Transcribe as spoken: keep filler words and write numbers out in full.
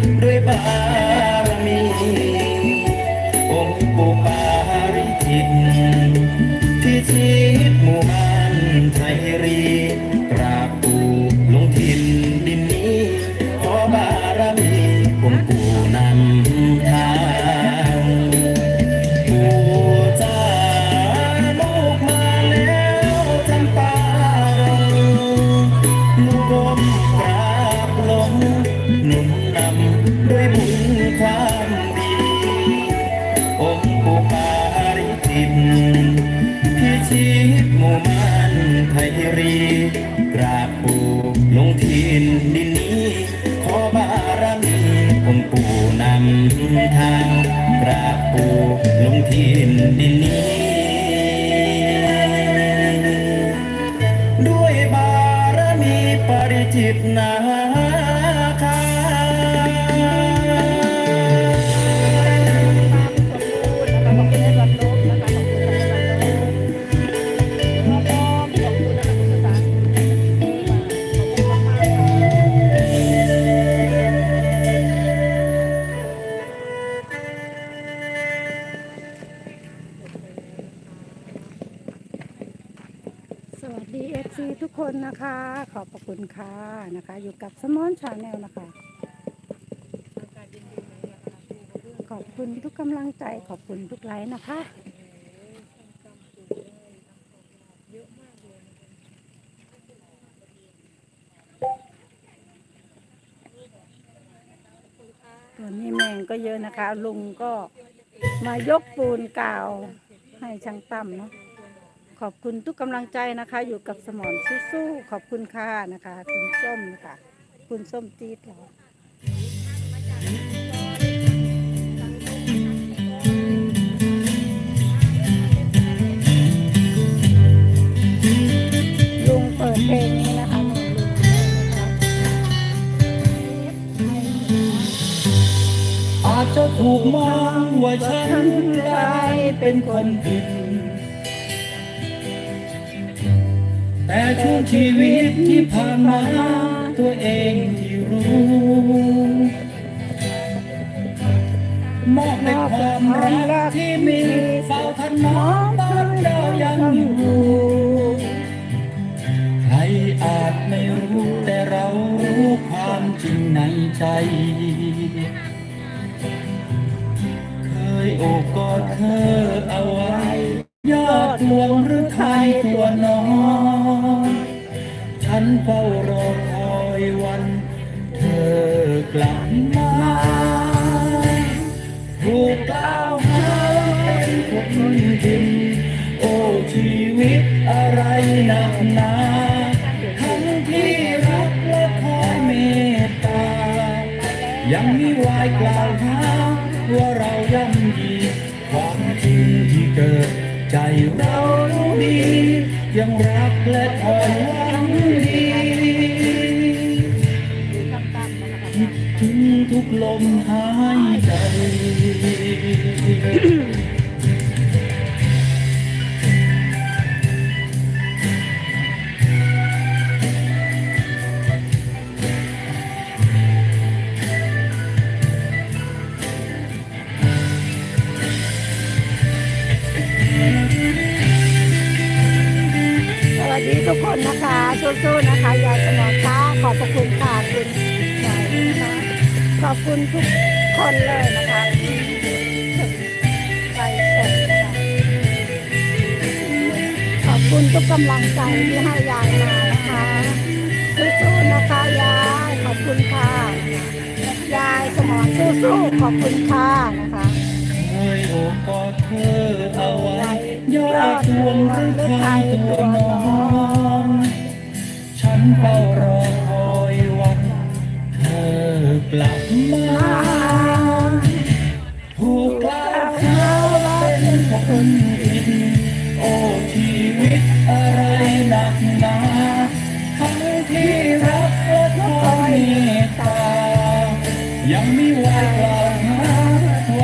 ด้วยบารมีองค์ปู่ปาริจิตที่ชีวิตหมู่บ้านไทยรีกราบปู่ลงถิ่นดินนี้ขอบารมีองค์ปู่นำทางปู่จ้าลูกมาแล้วจำปาเราลูกก้มกราบลงหนุนนำด้วยบุญความดีองค์ปู่ปาริจิตพิชิตหมู่บ้านไทยรีกราบปู่ลงถิ่นดินนี้ขอบารมีองค์ปู่นำทางกราบปู่ลงถิ่นดินนี้ด้วยบารมีปริจิตนาคาสวัสดีเอฟซีทุกคนนะคะขอบพระคุณค่ะนะคะอยู่กับสมอนชาแนลนะคะขอบคุณทุกกำลังใจขอบคุณทุกไลค์นะคะตอนนี้แมงก็เยอะนะคะลุงก็มายกปูนกาวให้ช่างตั้มเนาะขอบคุณทุกกำลังใจนะคะอยู่กับสมอนสู้ๆขอบคุณค่ะนะคะคุณส้มนะคะคุณส้มจี๊ดเหรอลุงเปิดเพลงนี้นะคะลุงอาจจะถูกมองว่าฉันกลายเป็นคนผิดแต่ช่วงชีวิตที่ผ่านมาตัวเองที่รู้มอบในความรักที่มีเฝ้าทันมองตอนเรายังอยู่ใครอาจไม่รู้แต่เรารู้ความจริงในใจเคยโอบกอดเธอเอาไว้ยอดดวงหรือไทยตัวน้องฉันเฝ้ารอคอยวันเธอกลับมาถูกกล่าวหาเป็นคนผิดโอ้ชีวิตอะไรหนักหนาทั้งที่รักและคอยเมตตายังมีวายกล่าวหาว่าเราย่ำยีความจริงที่เกิดใจเรารู้ดียังรักและคอยหวังดีคิดถึงทุกลมหายใจสวัสดีทุกคนนะคะสู้ๆนะคะยายสมอนค่ะขอบพระคุณค่ะคุณยายนะคะขอบคุณทุกคนเลยนะคะที่ไปชมนะคะขอบคุณทุกกำลังใจที่ให้ยายมานะคะสู้ๆนะคะยายขอบคุณค่ะยายสมอนสู้ๆขอบคุณค่ะนะคะเคยโอบกอดเธอเอาไว้ยอดดวงหรือไทยตัวน้องฉันเฝ้ารอคอยวันเธอกลับมาถูกกล่าวหาเป็นคนผิดโอ้ชีวิตอะไรหนักหนาทั้งที่รักและคอยเมตตายังมีวายกล่าวหา